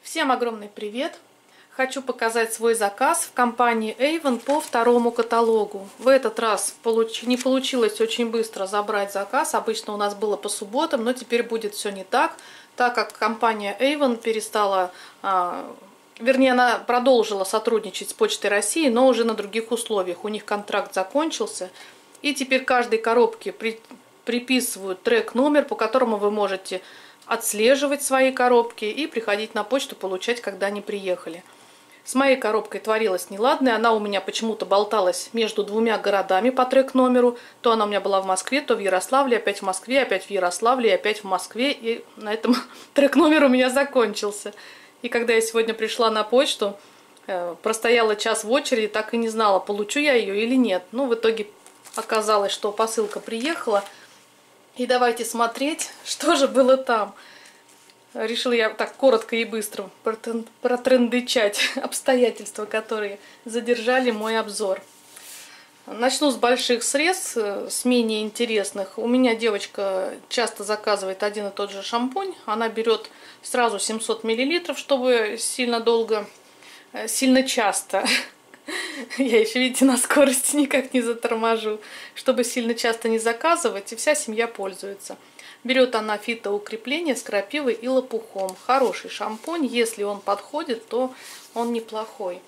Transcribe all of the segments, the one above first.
Всем огромный привет! Хочу показать свой заказ в компании Avon по второму каталогу. В этот раз не получилось очень быстро забрать заказ. Обычно у нас было по субботам, но теперь будет все не так, так как компания Avon перестала, вернее, она продолжила сотрудничать с Почтой России, но уже на других условиях. У них контракт закончился, и теперь каждой коробке приписывают трек-номер, по которому вы можете отслеживать свои коробки и приходить на почту, получать, когда они приехали. С моей коробкой творилось неладное, она у меня почему-то болталась между двумя городами по трек-номеру. То она у меня была в Москве, то в Ярославле, опять в Москве, опять в Ярославле, и опять в Москве. И на этом трек-номер у меня закончился. И когда я сегодня пришла на почту, простояла час в очереди, так и не знала, получу я ее или нет. Ну, в итоге оказалось, что посылка приехала. И давайте смотреть, что же было там. Решила я так коротко и быстро протрындычать обстоятельства, которые задержали мой обзор. Начну с больших средств, с менее интересных. У меня девочка часто заказывает один и тот же шампунь. Она берет сразу 700 мл, чтобы сильно часто. Я еще, видите, на скорости никак не заторможу, чтобы сильно часто не заказывать, и вся семья пользуется. Берет она фитоукрепление с крапивой и лопухом. Хороший шампунь, если он подходит, то он неплохой.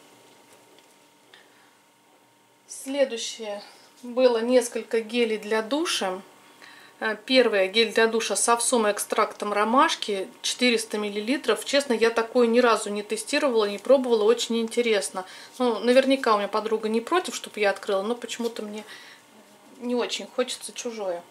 Следующее было несколько гелей для душа. Первое гель для душа с овсом и экстрактом ромашки, 400 мл. Честно, я такое ни разу не тестировала, не пробовала, очень интересно. Ну, наверняка у меня подруга не против, чтобы я открыла, но почему-то мне не очень хочется чужое.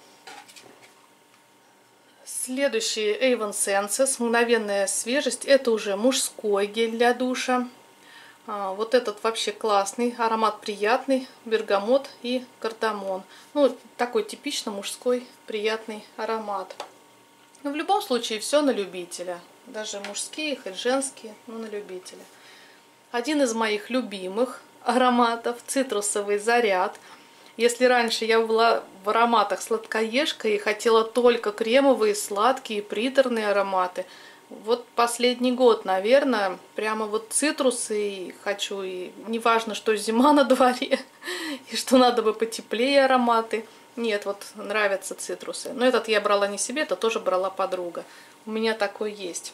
Следующий Avon Senses, мгновенная свежесть. Это уже мужской гель для душа. Вот этот вообще классный, аромат приятный, бергамот и кардамон. Ну, такой типично мужской приятный аромат. Но в любом случае все на любителя. Даже мужские, хоть женские, но на любителя. Один из моих любимых ароматов, цитрусовый заряд. Если раньше я была в ароматах сладкоежка и хотела только кремовые, сладкие, приторные ароматы, вот последний год, наверное, прямо вот цитрусы хочу, и неважно, что зима на дворе, и что надо бы потеплее ароматы. Нет, вот нравятся цитрусы. Но этот я брала не себе, это тоже брала подруга. У меня такой есть.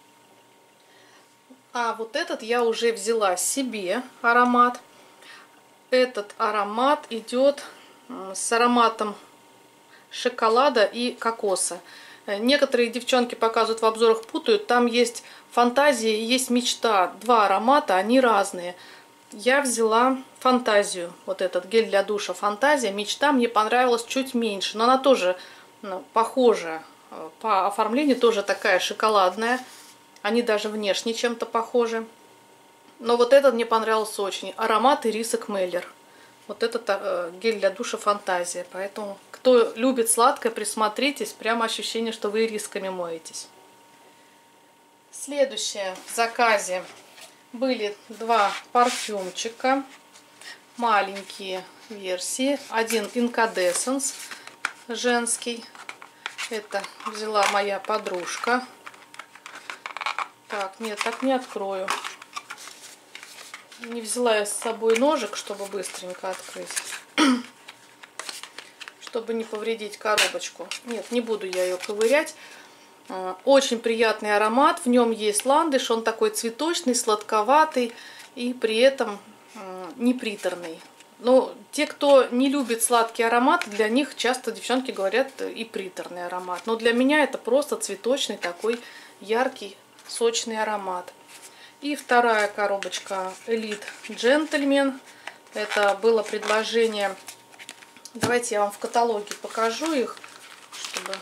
А вот этот я уже взяла себе аромат. Этот аромат идет с ароматом шоколада и кокоса. Некоторые девчонки показывают в обзорах, путают. Там есть фантазия и есть мечта. Два аромата, они разные. Я взяла фантазию. Вот этот гель для душа фантазия. Мечта мне понравилась чуть меньше. Но она тоже похожа по оформлению. Тоже такая шоколадная. Они даже внешне чем-то похожи. Но вот этот мне понравился очень. Аромат ирисок Меллер. Вот этот гель для душа фантазия. Поэтому, кто любит сладкое, присмотритесь. Прямо ощущение, что вы ирисками моетесь. Следующее в заказе были два парфюмчика. Маленькие версии. Один Incandescence женский. Это взяла моя подружка. Так, нет, так не открою. Не взяла я с собой ножик, чтобы быстренько открыть. Чтобы не повредить коробочку. Нет, не буду я ее ковырять. Очень приятный аромат. В нем есть ландыш. Он такой цветочный, сладковатый и при этом не приторный. Но те, кто не любит сладкий аромат, для них часто девчонки говорят и приторный аромат. Но для меня это просто цветочный такой яркий, сочный аромат. И вторая коробочка Elite Gentleman. Это было предложение. Давайте я вам в каталоге покажу их, чтобы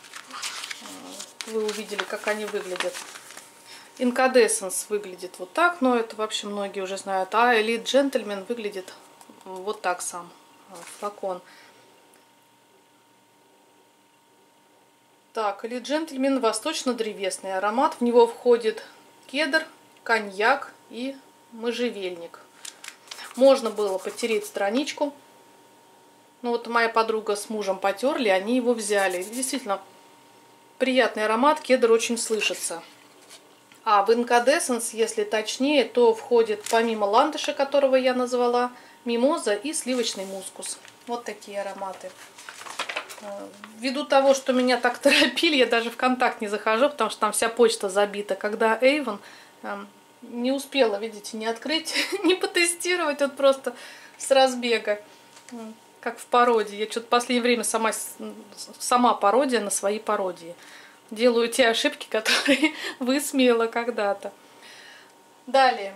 вы увидели, как они выглядят. Incandescence выглядит вот так, но это вообще многие уже знают. А Elite Gentleman выглядит вот так сам флакон. Так, Elite Gentleman восточно-древесный аромат. В него входит кедр, коньяк и можжевельник. Можно было потереть страничку. Ну вот моя подруга с мужем потерли, они его взяли. Действительно, приятный аромат, кедр очень слышится. А в Incandescence, если точнее, то входит помимо ландыша, которого я назвала, мимоза и сливочный мускус. Вот такие ароматы. Ввиду того, что меня так торопили, я даже в контакт не захожу, потому что там вся почта забита. Когда Avon, не успела, видите, не открыть, не потестировать, вот просто с разбега, как в пародии. Я что-то в последнее время сама пародия на свои пародии. Делаю те ошибки, которые высмеяла когда-то. Далее.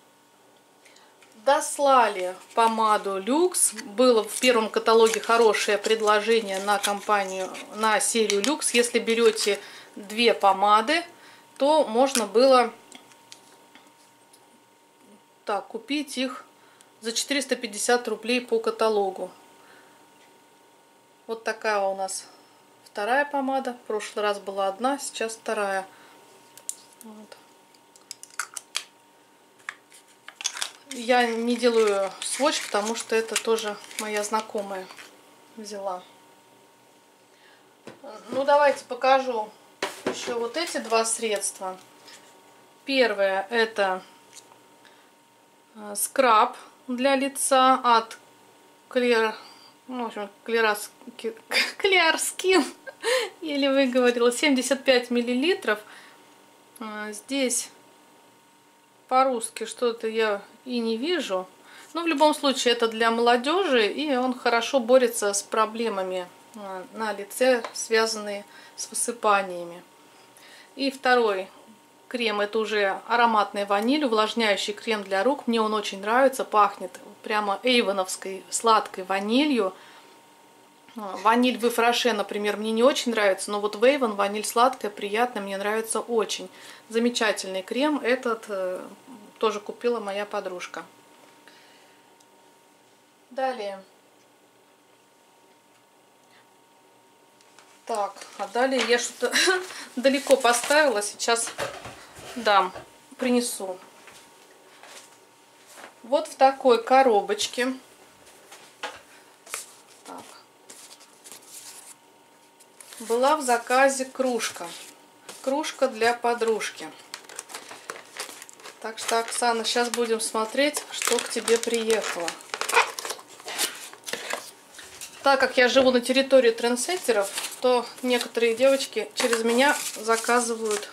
Дослали помаду Люкс. Было в первом каталоге хорошее предложение на компанию, на серию Люкс. Если берете 2 помады, то можно было так купить их за 450 рублей по каталогу. Вот такая у нас вторая помада. В прошлый раз была одна, сейчас вторая. Вот. Я не делаю сводч, потому что это тоже моя знакомая взяла. Ну, давайте покажу еще вот эти 2 средства. Первое — это скраб для лица от Clear Skin. Еле выговорила. 75 миллилитров. Здесь по-русски что-то я и не вижу. Но в любом случае это для молодежи, и он хорошо борется с проблемами на лице, связанные с высыпаниями. И второй крем — это уже ароматная ваниль, увлажняющий крем для рук. Мне он очень нравится, пахнет прямо эйвоновской сладкой ванилью. Ваниль в Фраше, например, мне не очень нравится, но вот в Avon ваниль сладкая, приятная, мне нравится очень. Замечательный крем, этот тоже купила моя подружка. Далее. Так, а далее я что-то далеко поставила, сейчас дам, принесу. Вот в такой коробочке. Так. Была в заказе кружка. Кружка для подружки. Так что, Оксана, сейчас будем смотреть, что к тебе приехало. Так как я живу на территории трендсеттеров, то некоторые девочки через меня заказывают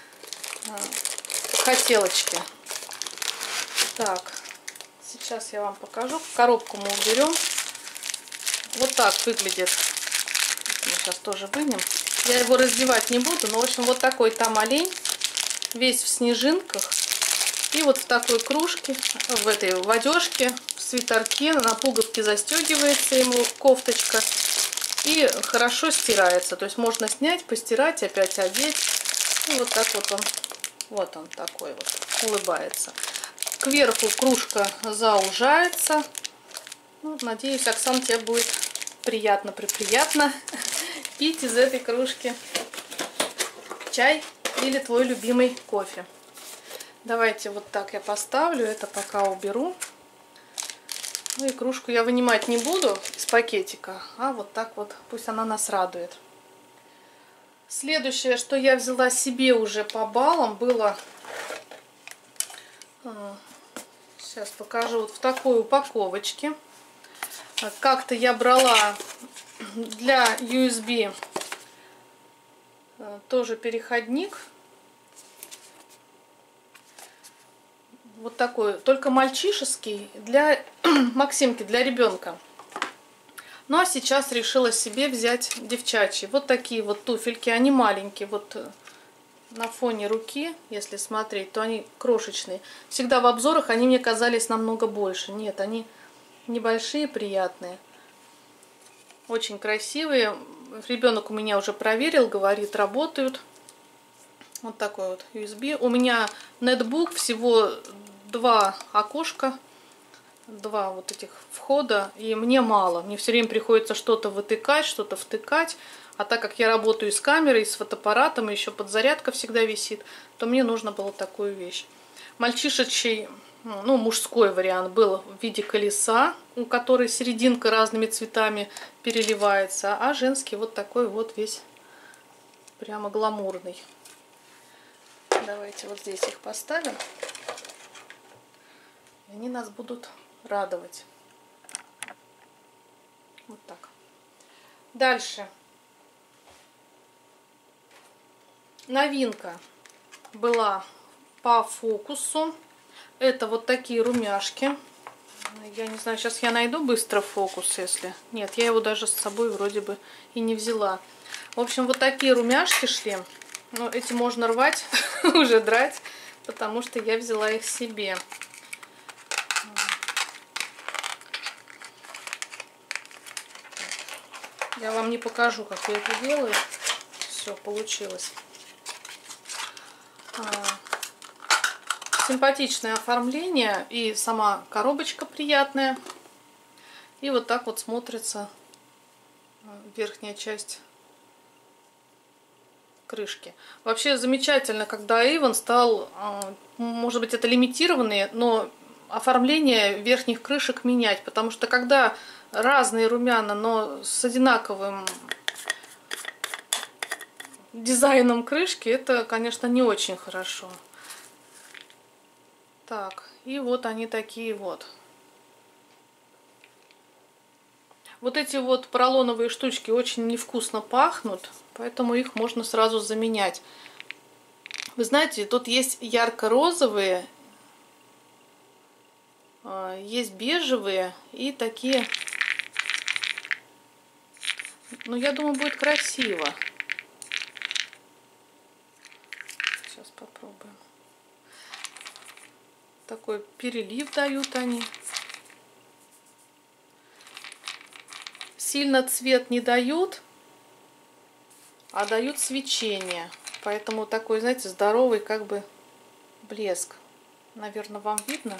хотелочки. Так, сейчас я вам покажу. Коробку мы уберем. Вот так выглядит. Мы сейчас тоже вынем. Я его раздевать не буду, но в общем вот такой там олень, весь в снежинках. И вот в такой кружке, в этой в одежке, в свитерке, на пуговке застегивается ему кофточка и хорошо стирается. То есть можно снять, постирать, опять одеть. И вот так вот он такой вот, улыбается. Кверху кружка заужается. Ну, надеюсь, Оксана, тебе будет приятно пить из этой кружки чай или твой любимый кофе. Давайте вот так я поставлю, это пока уберу. Ну и кружку я вынимать не буду из пакетика, а вот так вот пусть она нас радует. Следующее, что я взяла себе уже по баллам, было... Сейчас покажу, вот в такой упаковочке. Как-то я брала для USB тоже переходник. Вот такой, только мальчишеский, для Максимки, для ребенка. Ну а сейчас решила себе взять девчачьи. Вот такие вот туфельки, они маленькие, вот на фоне руки, если смотреть, то они крошечные. Всегда в обзорах они мне казались намного больше. Нет, они небольшие, приятные. Очень красивые. Ребенок у меня уже проверил, говорит, работают. Вот такой вот USB. У меня нетбук, всего 2 окошка, 2 вот этих входа, и мне мало. Мне все время приходится что-то вытыкать, что-то втыкать. А так как я работаю с камерой, с фотоаппаратом, и еще подзарядка всегда висит, то мне нужно было такую вещь. Мальчишечий, ну, мужской вариант был в виде колеса, у которой серединка разными цветами переливается, а женский вот такой вот весь прямо гламурный. Давайте вот здесь их поставим. И они нас будут радовать. Вот так. Дальше. Новинка была по фокусу. Это вот такие румяшки. Я не знаю, сейчас я найду быстро фокус, если... Нет, я его даже с собой вроде бы и не взяла. В общем, вот такие румяшки шли. Но эти можно рвать, уже драть, потому что я взяла их себе. Я вам не покажу, как я это делаю. Все, получилось. Симпатичное оформление, и сама коробочка приятная. И вот так вот смотрится верхняя часть крышки. Вообще замечательно, когда Avon стал, может быть, это лимитированные, но оформление верхних крышек менять. Потому что когда разные румяна, но с одинаковым дизайном крышки, это, конечно, не очень хорошо. Так, и вот они такие вот. Вот эти вот поролоновые штучки очень невкусно пахнут, поэтому их можно сразу заменять. Вы знаете, тут есть ярко-розовые, есть бежевые и такие. Ну, я думаю, будет красиво. Сейчас попробуем. Такой перелив дают они. Сильно цвет не дают, а дают свечение. Поэтому такой, знаете, здоровый как бы блеск. Наверное, вам видно?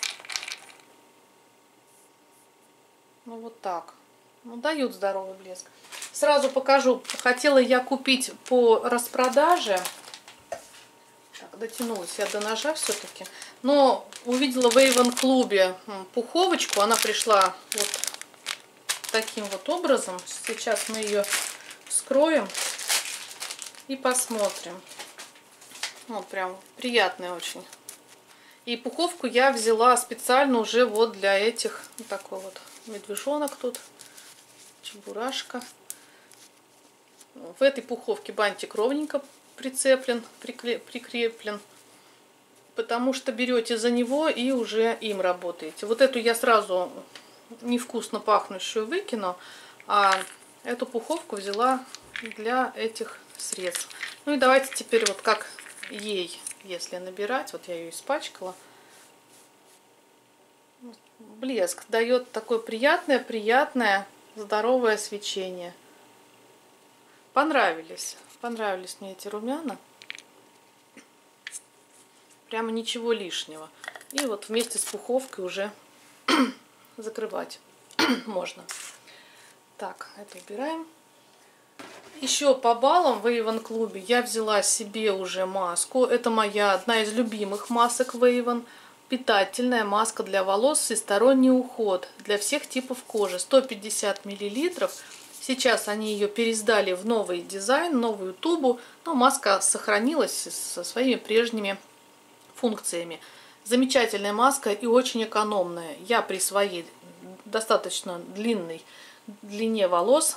Ну, вот так. Ну, дают здоровый блеск. Сразу покажу. Хотела я купить по распродаже. Так, дотянулась я до ножа все-таки. Но увидела в Avon клубе пуховочку. Она пришла вот таким вот образом. Сейчас мы ее вскроем и посмотрим. Вот прям приятная очень. И пуховку я взяла специально уже вот для этих. Вот такой вот медвежонок тут. Чебурашка. В этой пуховке бантик ровненько прицеплен, прикреплен. Потому что берете за него и уже им работаете. Вот эту я сразу невкусно пахнущую выкину, а эту пуховку взяла для этих средств. Ну и давайте теперь вот как ей, если набирать, вот я ее испачкала. Блеск дает такое приятное, здоровое свечение. Понравились мне эти румяна. Прямо ничего лишнего. И вот вместе с пуховкой уже закрывать можно. Так, это убираем. Еще по баллам в Avon клубе я взяла себе уже маску. Это моя одна из любимых масок в Avon. Питательная маска для волос, всесторонний уход для всех типов кожи. 150 мл. Сейчас они ее пересдали в новый дизайн, новую тубу. Но маска сохранилась со своими прежними функциями. Замечательная маска и очень экономная. Я при своей достаточно длине волос,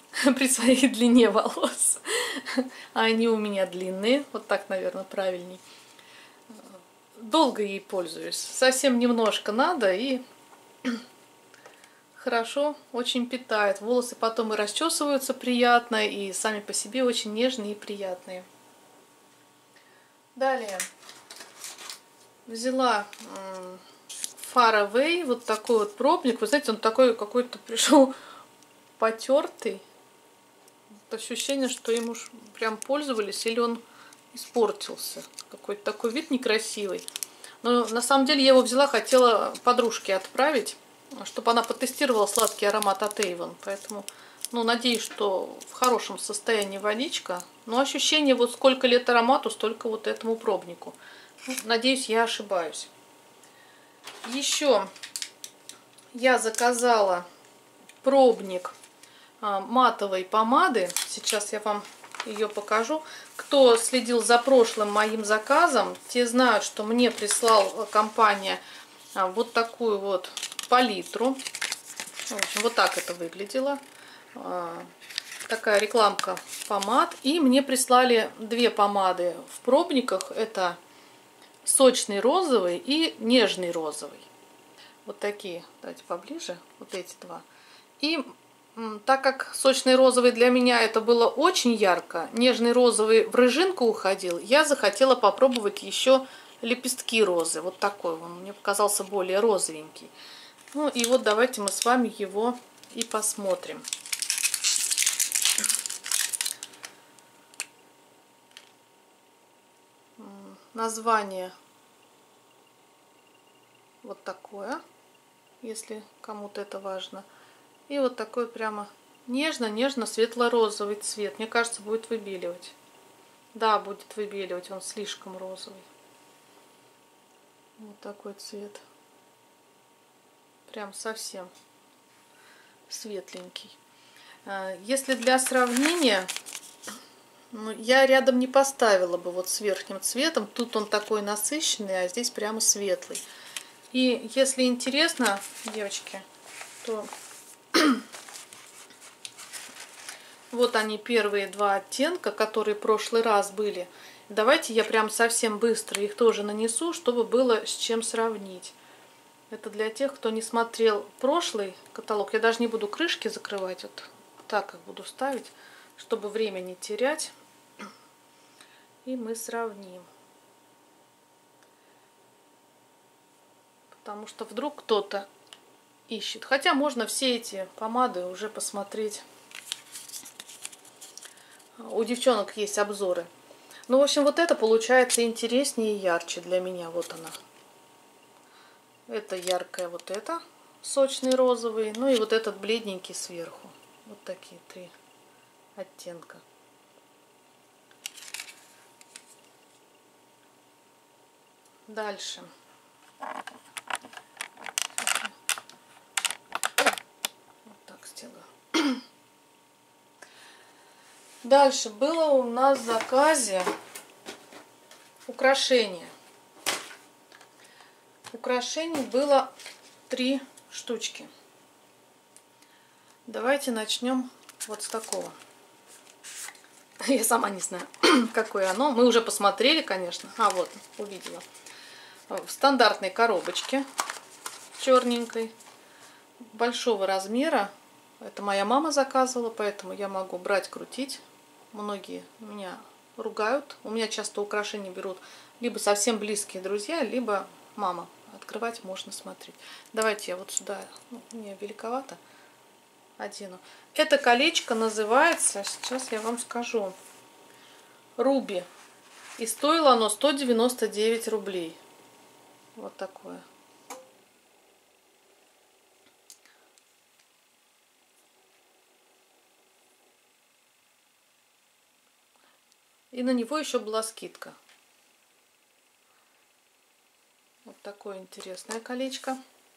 а они у меня длинные, вот так, наверное, правильней. Долго ей пользуюсь, совсем немножко надо и хорошо, очень питает. Волосы потом и расчесываются приятно, и сами по себе очень нежные и приятные. Далее взяла Far Away, вот такой вот пробник. Вы знаете, он такой какой-то пришел потертый. Ощущение, что им уж прям пользовались, или он испортился. Какой-то такой вид некрасивый. Но на самом деле я его взяла, хотела подружке отправить, чтобы она потестировала сладкий аромат от Avon. Поэтому, ну, надеюсь, что в хорошем состоянии водичка. Но ощущение, вот сколько лет аромату, столько вот этому пробнику. Надеюсь, я ошибаюсь. Еще я заказала пробник матовой помады. Сейчас я вам ее покажу. Кто следил за прошлым моим заказом, те знают, что мне прислала компания вот такую вот палитру. В общем, вот так это выглядело. Такая рекламка помад. И мне прислали две помады в пробниках. Это сочный розовый и нежный розовый. Вот такие. Давайте поближе. Вот эти два. И так как сочный розовый для меня это было очень ярко, нежный розовый в рыжинку уходил, я захотела попробовать еще лепестки розы. Вот такой он мне показался более розовенький. Ну и вот давайте мы с вами его и посмотрим. Название вот такое, если кому-то это важно. И вот такой прямо нежно-нежно светло-розовый цвет. Мне кажется, будет выбеливать. Да, будет выбеливать, он слишком розовый. Вот такой цвет. Прям совсем светленький. Если для сравнения, я рядом не поставила бы вот с верхним цветом. Тут он такой насыщенный, а здесь прямо светлый. И если интересно, девочки, то вот они, первые два оттенка, которые в прошлый раз были. Давайте я прям совсем быстро их тоже нанесу, чтобы было с чем сравнить. Это для тех, кто не смотрел прошлый каталог. Я даже не буду крышки закрывать, вот так их буду ставить, чтобы время не терять. И мы сравним. Потому что вдруг кто-то ищет. Хотя можно все эти помады уже посмотреть. У девчонок есть обзоры. Ну, в общем, вот это получается интереснее и ярче для меня. Вот она. Это яркая, вот это сочный розовый. Ну и вот этот бледненький сверху. Вот такие три оттенка. Дальше. Вот так сделаю. Дальше было у нас в заказе украшения. Украшений было 3 штучки. Давайте начнем вот с такого. Я сама не знаю, какое оно. Мы уже посмотрели, конечно. А, вот, увидела. В стандартной коробочке, черненькой, большого размера. Это моя мама заказывала, поэтому я могу брать, крутить. Многие меня ругают. У меня часто украшения берут либо совсем близкие друзья, либо мама. Открывать можно смотреть. Давайте я вот сюда, мне великовато, одену. Это колечко называется, сейчас я вам скажу, Руби. И стоило оно 199 рублей. Вот такое. И на него еще была скидка. Вот такое интересное колечко.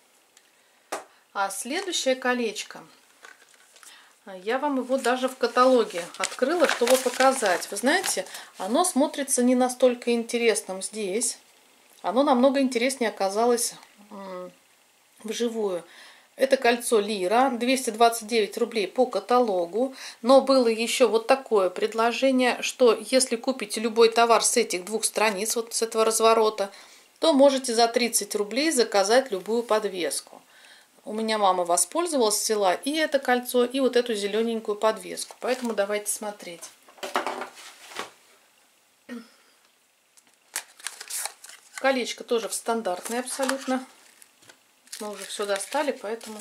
А следующее колечко, я вам его даже в каталоге открыла, чтобы показать. Вы знаете, оно смотрится не настолько интересным здесь. Оно намного интереснее оказалось вживую. Это кольцо Лира, 229 рублей по каталогу. Но было еще вот такое предложение, что если купите любой товар с этих двух страниц, вот с этого разворота, то можете за 30 рублей заказать любую подвеску. У меня мама воспользовалась, взяла и это кольцо, и вот эту зелененькую подвеску. Поэтому давайте смотреть. Колечко тоже в стандартное абсолютно. Мы уже все достали, поэтому...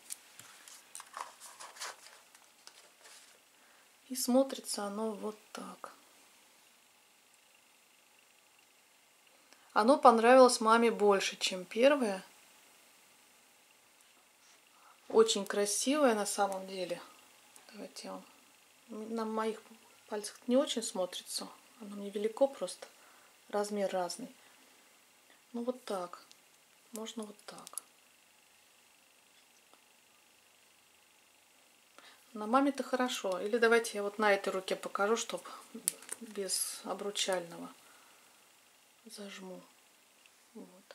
И смотрится оно вот так. Оно понравилось маме больше, чем первое. Очень красивое на самом деле. Давайте я вам... На моих пальцах не очень смотрится. Оно мне велико просто. Размер разный. Ну вот так. Можно вот так. На маме-то хорошо. Или давайте я вот на этой руке покажу, чтобы без обручального зажму. Вот.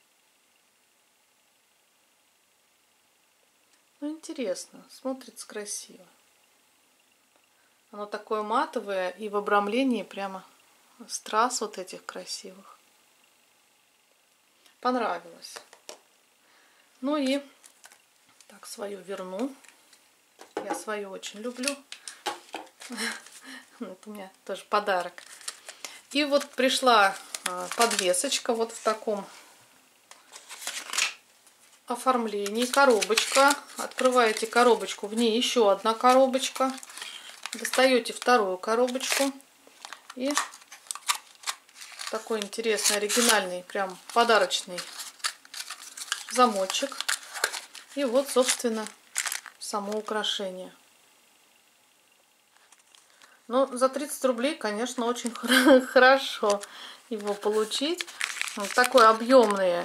Ну, интересно. Смотрится красиво. Оно такое матовое и в обрамлении прямо страз вот этих красивых. Понравилось. Ну и так, свое верну. Я свое очень люблю. Это у меня тоже подарок. И вот пришла подвесочка вот в таком оформлении. Коробочка. Открываете коробочку, в ней еще одна коробочка. Достаете вторую коробочку. И такой интересный, оригинальный, прям подарочный замочек. И вот, собственно, само украшение. Но за 30 рублей, конечно, очень хорошо его получить. Вот такой объемный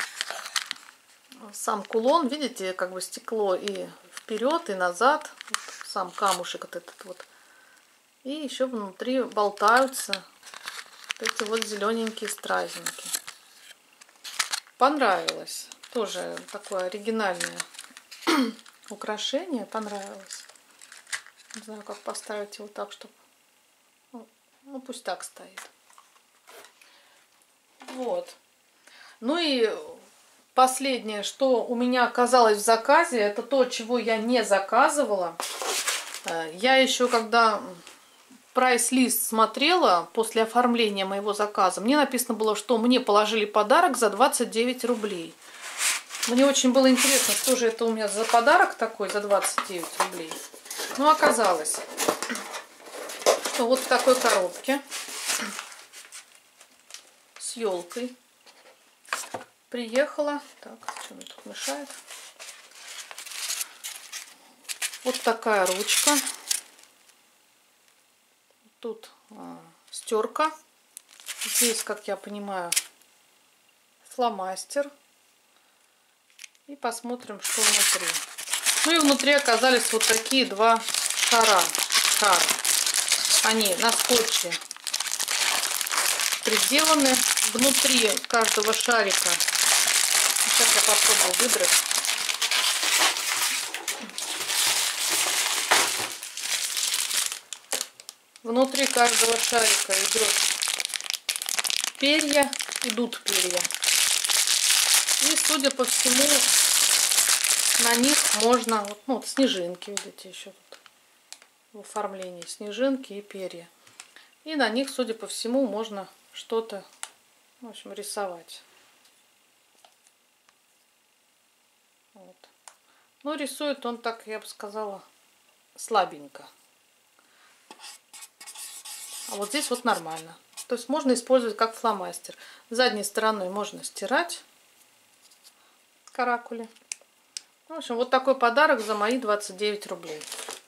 сам кулон, видите, как бы стекло и вперед, и назад. Вот сам камушек вот этот вот. И еще внутри болтаются вот эти вот зелененькие стразинки. Понравилось. Тоже такое оригинальное украшение. Понравилось. Не знаю, как поставить его так, чтобы... Ну, пусть так стоит. Вот. Ну и последнее, что у меня оказалось в заказе, это то, чего я не заказывала. Я еще, когда прайс-лист смотрела после оформления моего заказа, мне написано было, что мне положили подарок за 29 рублей. Мне очень было интересно, что же это у меня за подарок такой за 29 рублей. Ну, оказалось, что вот в такой коробке с елкой приехала. Так, что мне тут мешает? Вот такая ручка. Тут стерка. Здесь, как я понимаю, фломастер. И посмотрим, что внутри. Ну и внутри оказались вот такие два шара. Они на скотче приделаны. Внутри каждого шарика. Сейчас я попробую выдрать. Внутри каждого шарика идут перья. И, судя по всему, на них можно, вот снежинки, видите, еще тут в оформлении снежинки и перья. И на них, судя по всему, можно что-то, в общем, рисовать. Вот. Но рисует он так, я бы сказала, слабенько. А вот здесь вот нормально. То есть можно использовать как фломастер. Задней стороной можно стирать каракули. В общем, вот такой подарок за мои 29 рублей.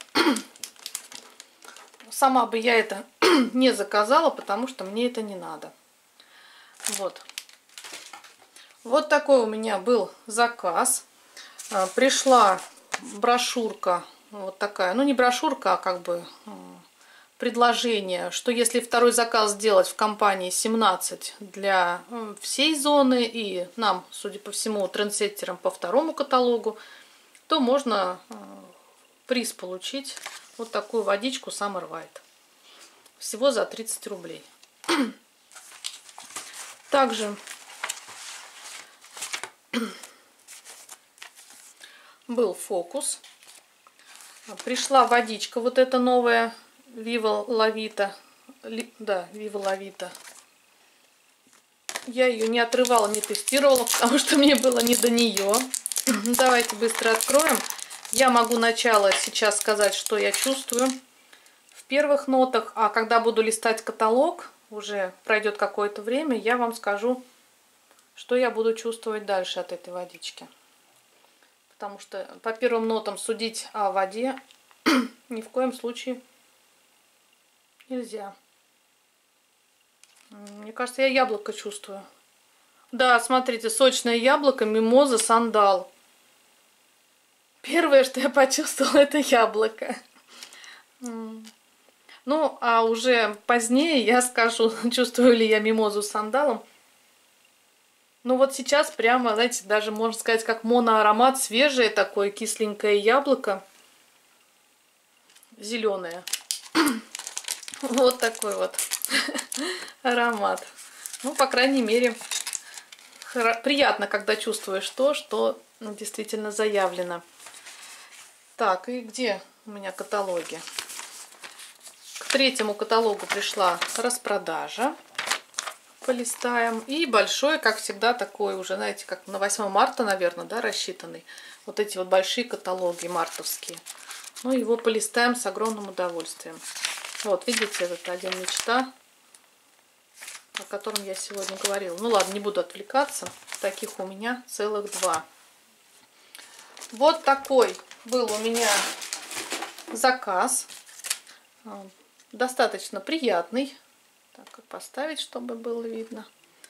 Сама бы я это не заказала, потому что мне это не надо. Вот. Вот такой у меня был заказ. Пришла брошюрка. Вот такая. Ну, не брошюрка, а как бы предложение, что если второй заказ сделать в компании 17 для всей зоны и нам, судя по всему, трендсеттерам по второму каталогу, то можно приз получить вот такую водичку Summer White. Всего за 30 рублей. Также был фокус. Пришла водичка вот эта новая. Viva La Vita. Да, Viva La Vita. Я ее не отрывала, не тестировала, потому что мне было не до нее. Давайте быстро откроем. Я могу начало сейчас сказать, что я чувствую в первых нотах, а когда буду листать каталог, уже пройдет какое-то время, я вам скажу, что я буду чувствовать дальше от этой водички. Потому что по первым нотам судить о воде ни в коем случае нельзя. Мне кажется, я яблоко чувствую. Да, смотрите, сочное яблоко, мимоза, сандал. Первое, что я почувствовала, это яблоко. Ну, а уже позднее я скажу, чувствую ли я мимозу с сандалом. Ну вот сейчас прямо, знаете, даже можно сказать, как моноаромат, свежее такое кисленькое яблоко, зеленое. Вот такой вот аромат. Ну, по крайней мере, приятно, когда чувствуешь то, что действительно заявлено. Так, и где у меня каталоги? К третьему каталогу пришла распродажа. Полистаем. И большой, как всегда, такой уже, знаете, как на 8 марта, наверное, да, рассчитанный. Вот эти вот большие каталоги мартовские. Ну, его полистаем с огромным удовольствием. Вот, видите, этот один мечта, о котором я сегодня говорила. Ну, ладно, не буду отвлекаться. Таких у меня целых 2. Вот такой был у меня заказ. Достаточно приятный. Так, поставить, чтобы было видно.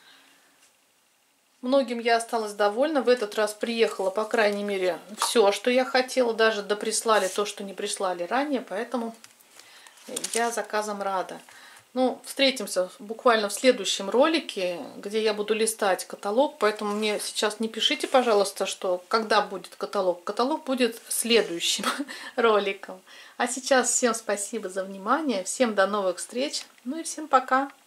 Многим я осталась довольна. В этот раз приехала, по крайней мере, все, что я хотела. Даже доприслали то, что не прислали ранее. Поэтому я заказом рада. Ну, встретимся буквально в следующем ролике, где я буду листать каталог. Поэтому мне сейчас не пишите, пожалуйста, что когда будет каталог. Каталог будет следующим роликом. А сейчас всем спасибо за внимание. Всем до новых встреч. Ну и всем пока.